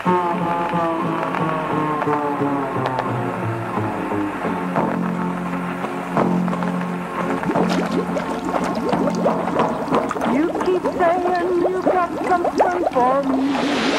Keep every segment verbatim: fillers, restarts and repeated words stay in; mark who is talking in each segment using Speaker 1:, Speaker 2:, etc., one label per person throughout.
Speaker 1: You keep saying you got something for me,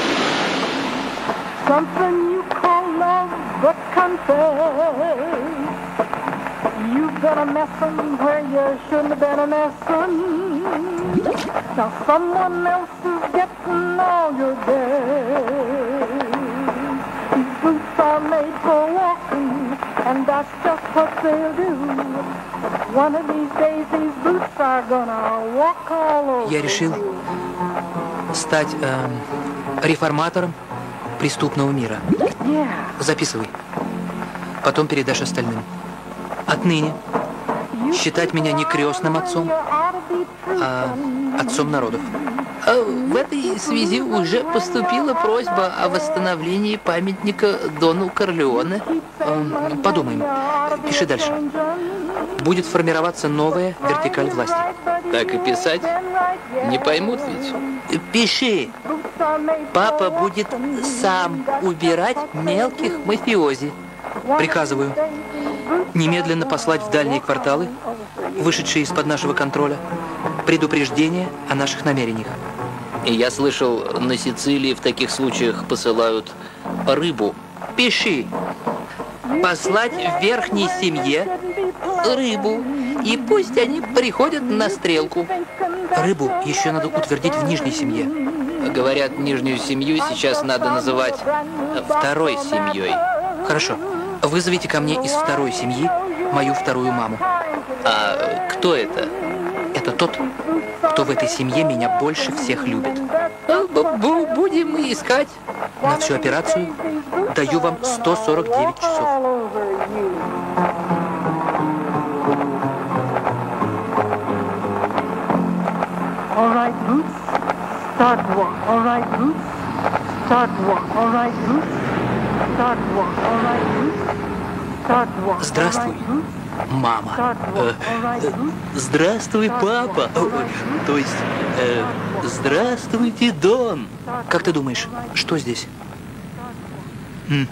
Speaker 1: something you call love, but confess you've been a messin' where you shouldn't have been a messin'. Now someone else is getting all your days. These boots are made for walking, and that's just what they'll do. One of these days these boots are gonna walk all over.
Speaker 2: Я решил стать э, реформатором преступного мира.
Speaker 1: Yeah.
Speaker 2: Записывай. Потом передашь остальным. Отныне считать меня не крестным отцом, а отцом народов. В этой связи уже поступила просьба о восстановлении памятника Дону Корлеоне. Подумаем. Пиши дальше. Будет формироваться новая вертикаль власти.
Speaker 3: Так и писать? Не поймут ведь.
Speaker 2: Пиши. Папа будет сам убирать мелких мафиози. Приказываю немедленно послать в дальние кварталы, вышедшие из-под нашего контроля, предупреждение о наших намерениях.
Speaker 3: И я слышал, на Сицилии в таких случаях посылают рыбу.
Speaker 2: Пиши. Послать в верхней семье рыбу. И пусть они приходят на стрелку. Рыбу еще надо утвердить в нижней семье.
Speaker 3: Говорят, нижнюю семью сейчас надо называть второй семьей.
Speaker 2: Хорошо. Вызовите ко мне из второй семьи мою вторую маму.
Speaker 3: А кто это?
Speaker 2: Это тот, кто в этой семье меня больше всех любит. Будем искать. На всю операцию даю вам сто сорок девять часов.
Speaker 1: All right, Boots, start walk. All right, Boots, start walk. All right, Boots, start walk. All right, Boots, start walk.
Speaker 2: Здравствуй, мама. Э, э, здравствуй, папа. То есть, э, здравствуйте, Дон. Как ты думаешь, что здесь? М.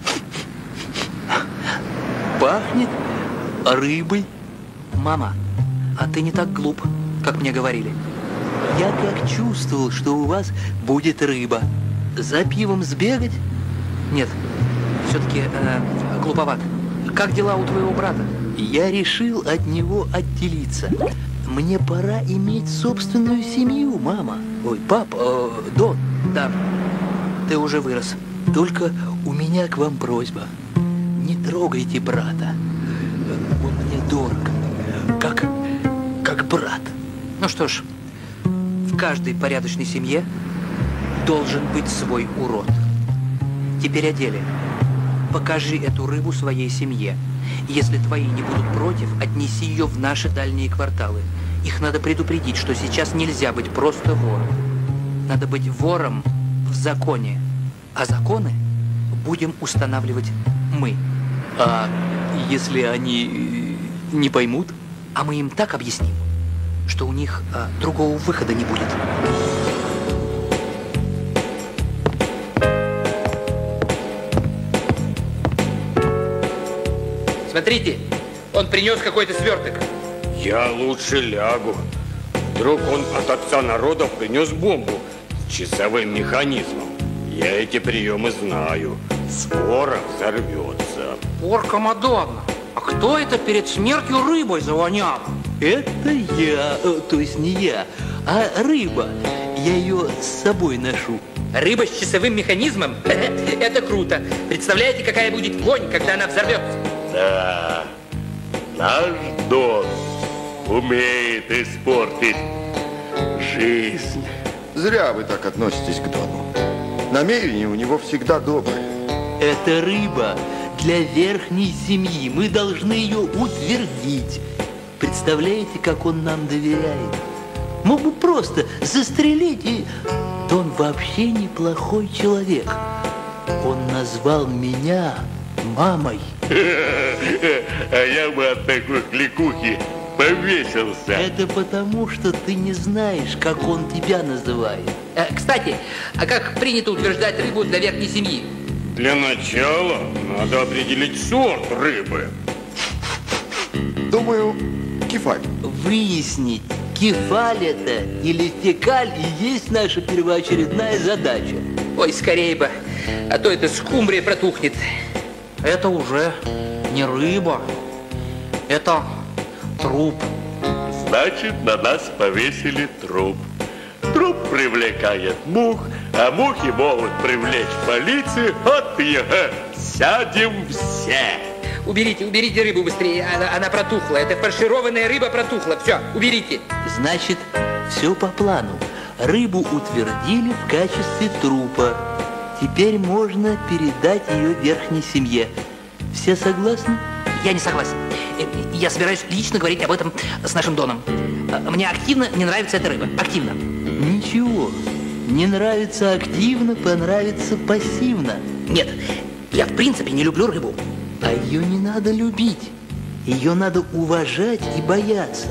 Speaker 2: Пахнет рыбой. Мама, а ты не так глуп, как мне говорили. Я как чувствовал, что у вас будет рыба. За пивом сбегать? Нет, все-таки э, глуповат. Как дела у твоего брата? Я решил от него отделиться. Мне пора иметь собственную семью, мама. Ой, папа, э, Дон. Да, ты уже вырос. Только у меня к вам просьба. Не трогайте брата. Он мне дорог. Как, как брат. Ну что ж, в каждой порядочной семье должен быть свой урод. Теперь о деле. Покажи эту рыбу своей семье. Если твои не будут против, отнеси ее в наши дальние кварталы. Их надо предупредить, что сейчас нельзя быть просто вором. Надо быть вором в законе. А законы будем устанавливать мы. А если они не поймут? А мы им так объясним, что у них а, другого выхода не будет.
Speaker 4: Смотрите, он принес какой-то сверток.
Speaker 5: Я лучше лягу. Вдруг он от отца народов принес бомбу с часовым механизмом. Я эти приемы знаю. Скоро взорвется.
Speaker 2: Порка Мадонна, а кто это перед смертью рыбой завонял? Это я, то есть не я, а рыба. Я ее с собой ношу.
Speaker 4: Рыба с часовым механизмом? Это круто. Представляете, какая будет вонь, когда она взорвется?
Speaker 6: Да, наш Дон умеет испортить жизнь.
Speaker 7: Зря вы так относитесь к Дону. Намерения у него всегда добрые.
Speaker 2: Это рыба для верхней семьи. Мы должны ее утвердить. Представляете, как он нам доверяет? Мог бы просто застрелить, и Дон вообще неплохой человек. Он назвал меня мамой.
Speaker 6: А я бы от такой кликухи повесился?
Speaker 2: Это потому, что ты не знаешь, как он тебя называет.
Speaker 4: Э, кстати, а как принято утверждать рыбу для верхней семьи?
Speaker 5: Для начала надо определить сорт рыбы.
Speaker 7: Думаю, кефаль.
Speaker 2: Выяснить, кефаль это или фекаль и есть наша первоочередная задача.
Speaker 4: Ой, скорее бы, а то эта скумбрия протухнет.
Speaker 8: Это уже не рыба, это труп.
Speaker 6: Значит, на нас повесили труп. Труп привлекает мух, а мухи могут привлечь полицию. Вот его сядем все.
Speaker 4: Уберите, уберите рыбу быстрее, она, она протухла. Это фаршированная рыба протухла. Все, уберите.
Speaker 2: Значит, все по плану. Рыбу утвердили в качестве трупа. Теперь можно передать ее верхней семье. Все согласны?
Speaker 4: Я не согласен. Э, Я собираюсь лично говорить об этом с нашим Доном. А, Мне активно не нравится эта рыба. Активно.
Speaker 2: Ничего. Не нравится активно, понравится пассивно.
Speaker 4: Нет, я в принципе не люблю рыбу.
Speaker 2: А ее не надо любить. Ее надо уважать и бояться.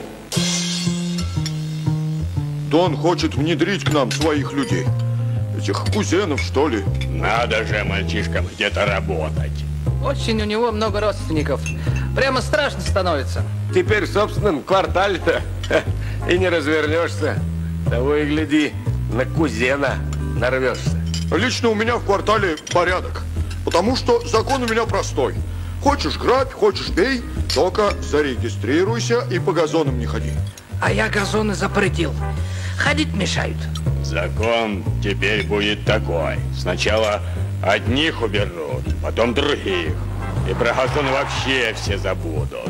Speaker 7: Дон хочет внедрить к нам своих людей. Этих кузенов, что ли.
Speaker 5: Надо же мальчишкам где-то работать.
Speaker 8: Очень у него много родственников. Прямо страшно становится.
Speaker 9: Теперь в собственном квартале-то и не развернешься. Того и гляди, на кузена нарвешься.
Speaker 7: Лично у меня в квартале порядок. Потому что закон у меня простой. Хочешь грабь, хочешь бей, только зарегистрируйся и по газонам не ходи.
Speaker 8: А я газоны запретил. Ходить мешают.
Speaker 5: Закон теперь будет такой. Сначала одних уберут, потом других. И про газон вообще все забудут.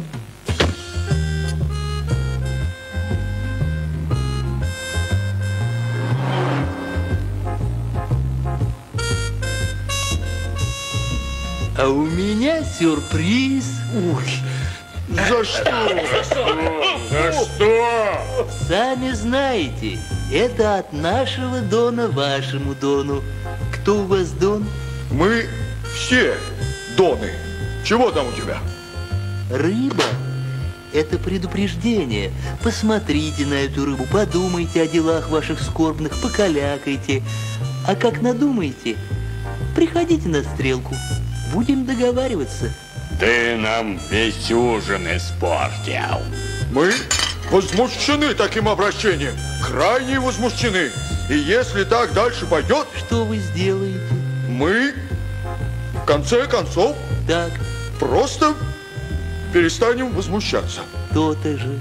Speaker 2: А у меня сюрприз.
Speaker 7: Ой, за что?
Speaker 5: За что?
Speaker 2: Сами знаете, это от нашего Дона вашему Дону. Кто у вас Дон?
Speaker 7: Мы все доны. Чего там у тебя?
Speaker 2: Рыба – это предупреждение. Посмотрите на эту рыбу, подумайте о делах ваших скорбных, покалякайте. А как надумаете, приходите на стрелку. Будем договариваться.
Speaker 5: Ты нам весь ужин испортил.
Speaker 7: Мы возмущены таким обращением. Крайне возмущены. И если так дальше пойдет,
Speaker 2: Что вы сделаете?
Speaker 7: мы в конце концов
Speaker 2: Так,
Speaker 7: просто перестанем возмущаться.
Speaker 2: то-то же.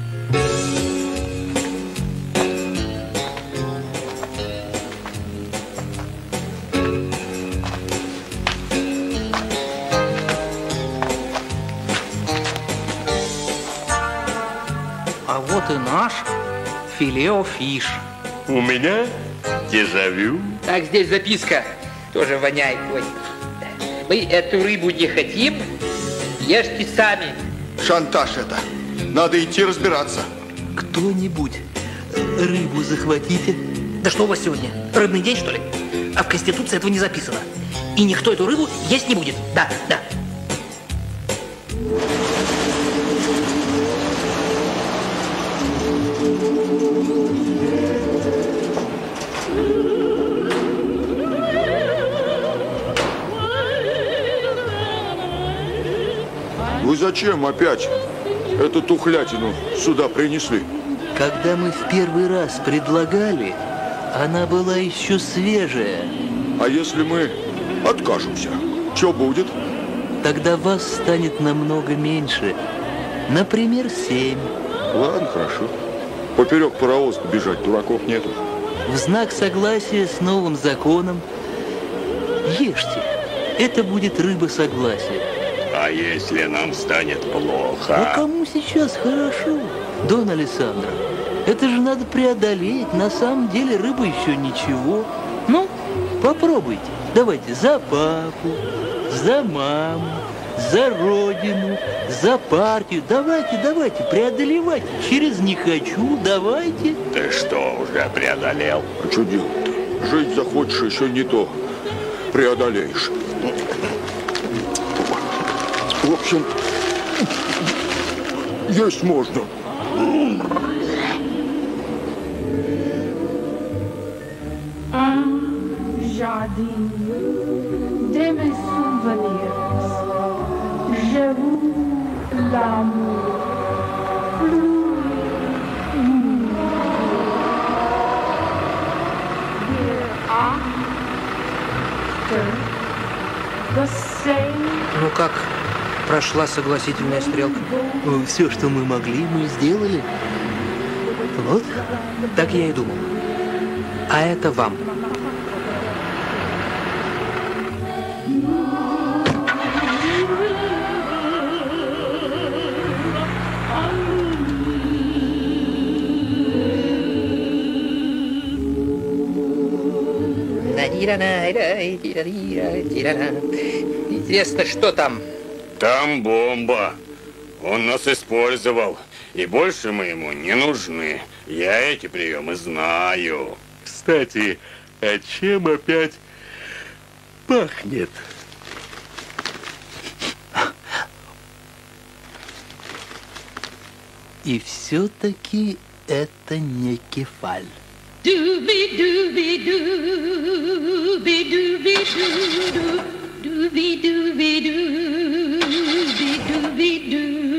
Speaker 8: А вот и наш филео-фиш.
Speaker 6: У меня дежавю.
Speaker 4: Так, здесь записка. Тоже воняет. Ой. Мы эту рыбу не хотим. Ешьте сами.
Speaker 7: Шантаж это. Надо идти разбираться.
Speaker 2: Кто-нибудь рыбу захватите.
Speaker 4: Да что у вас сегодня? Рыбный день, что ли? А в Конституции этого не записано. И никто эту рыбу есть не будет. Да, да.
Speaker 7: Вы зачем опять эту тухлятину сюда принесли?
Speaker 2: Когда мы в первый раз предлагали, она была еще свежая.
Speaker 7: А если мы откажемся, что будет?
Speaker 2: Тогда вас станет намного меньше. Например, семь.
Speaker 7: Ладно, хорошо. Поперек паровоза бежать дураков нету.
Speaker 2: В знак согласия с новым законом ешьте. Это будет рыба согласия.
Speaker 5: А если нам станет
Speaker 2: А
Speaker 5: плохо?
Speaker 2: кому сейчас хорошо, Дон Алессандро? Это же надо преодолеть. На самом деле рыба еще ничего. Ну, попробуйте. Давайте за папу, за маму, за родину, за партию. Давайте, давайте, преодолевайте. Через «не хочу», давайте.
Speaker 5: Ты что, уже преодолел?
Speaker 7: А что делать-то? Жить захочешь, еще не то преодолеешь. В общем, есть можно.
Speaker 1: Un jardim de mes souvenirs. Je vous l'amour.
Speaker 2: Ну как прошла согласительная стрелка? Все, что мы могли, мы сделали. Вот, так я и думал. А это вам.
Speaker 4: Интересно, что там?
Speaker 5: Там бомба. Он нас использовал. И больше мы ему не нужны. Я эти приемы знаю.
Speaker 6: Кстати, а чем опять пахнет?
Speaker 2: И все-таки это не кефаль.
Speaker 1: Dooby-dooby-doo, dooby-dooby-doo, dooby-dooby-doo.